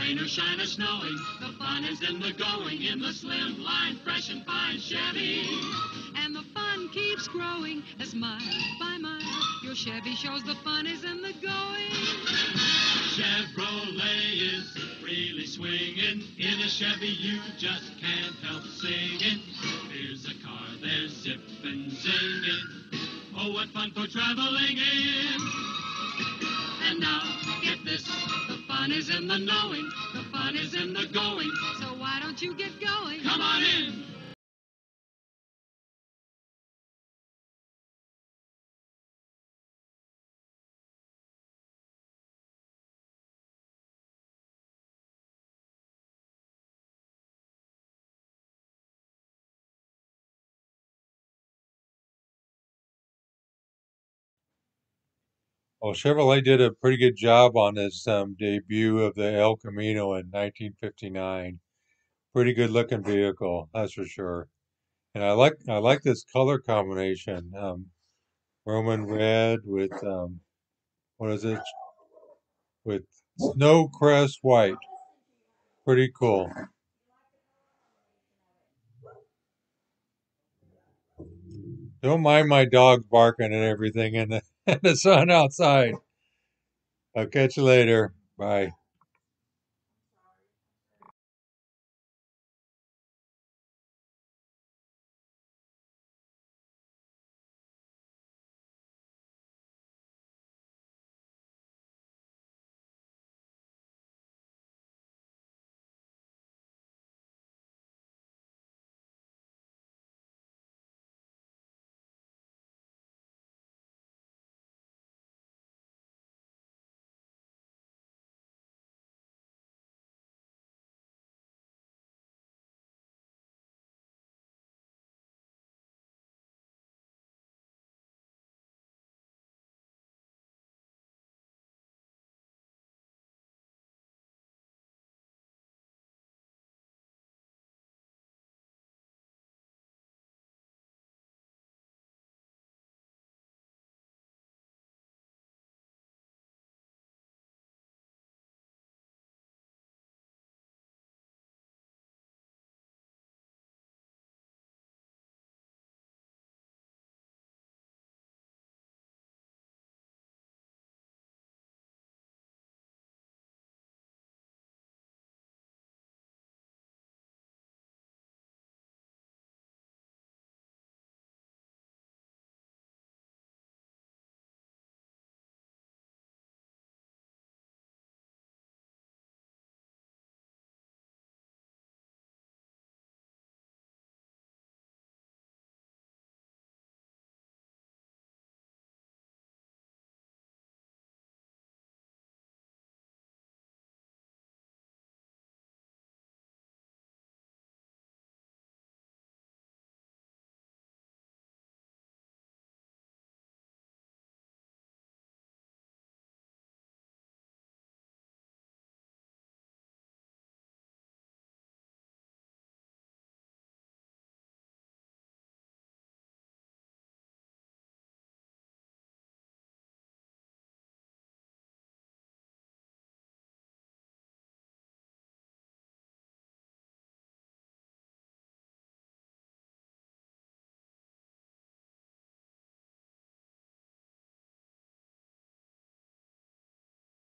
rain or shine or snowing, the fun is in the going, in the slim line, fresh and fine Chevy. And the fun keeps growing as mile by mile your Chevy shows the fun is in the going. Chevrolet is really swinging. In a Chevy you just can't help singing. Here's a car, there's zip and zinging. Oh, what fun for traveling in. And now, get this, the fun is in the knowing, the fun is in the going. So why don't you get going? Come on in. Well, Chevrolet did a pretty good job on this debut of the El Camino in 1959. Pretty good looking vehicle, that's for sure. And I like this color combination, Roman red with what is it? With snow crest white. Pretty cool. Don't mind my dogs barking and everything in the in the sun outside. I'll catch you later. Bye.